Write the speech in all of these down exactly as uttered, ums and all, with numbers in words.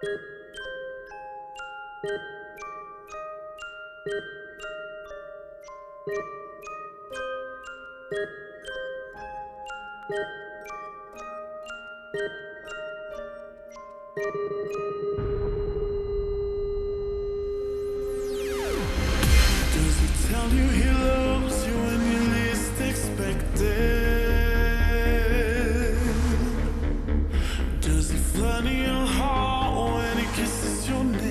Does he tell you he loves you when you least expect it? Does he flatter your heart when he kisses your neck?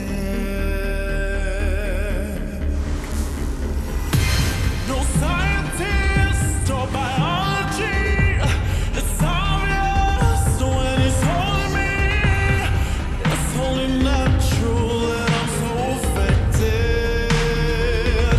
No scientist or biology, it's obvious when he's holding me. It's only natural that I'm so affected.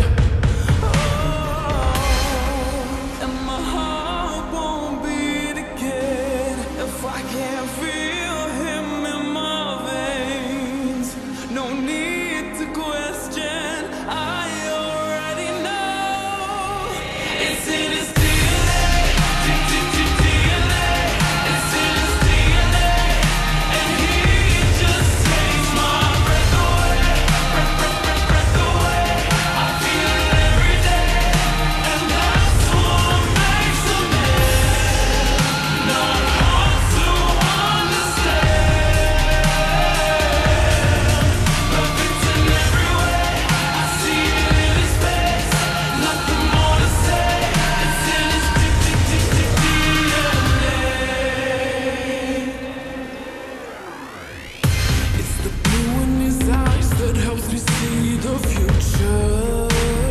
Oh, and my heart won't beat again if I can't feel him in my veins. No need to question, I already know. It's in his D N A, D N A. It's in his D N A, and he just takes my breath away, breath, breath, breath, breath away. I feel it every day, and that's what makes him man. Not hard to understand. Perfect in every way, I see it in his face. Nothing more to say. It's in his D N A. It's the blue in his eyes that helps me see the future.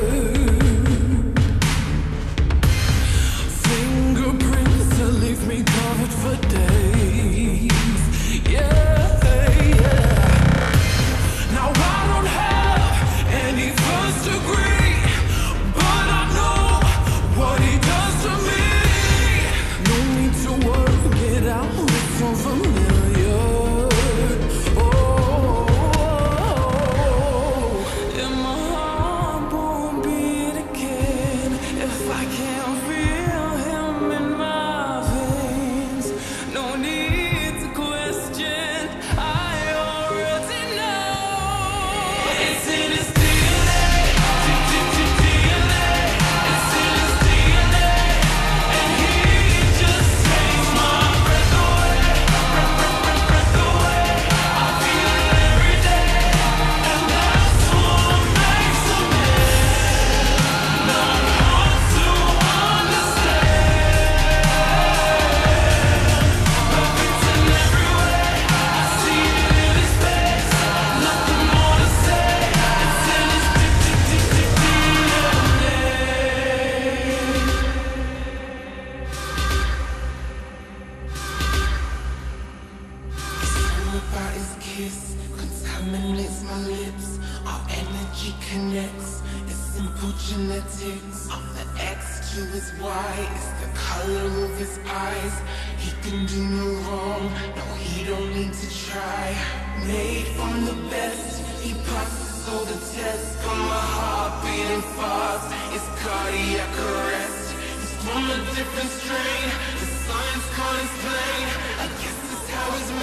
Fingerprints that leave me covered for days. Yeah, yeah. Now I don't have any first degree, but I know what he does to me. No need to work it out, it's so familiar. Oh, and my heart won't beat again if I can't feel him in my veins. No need to question, I already know. It's in his D N A, D N A. It's in his D N A, and he just takes my breath away, breath, breath, breath, breath away. I feel it every day, and that's what makes him man. Not hard to understand. Perfect in every way, I see it in his face. Nothing more to say. It's in his D N A. Something about his kiss contaminates my lips. Our energy connects. It's simple genetics. I'm the X to his Y. It's the color of his eyes. He can do no wrong. No, he don't need to try. Made from the best. He passes all the tests. Got my heart beating fast. It's cardiac arrest. He's from a different strain. The science can't explain. I guess it's how he's made.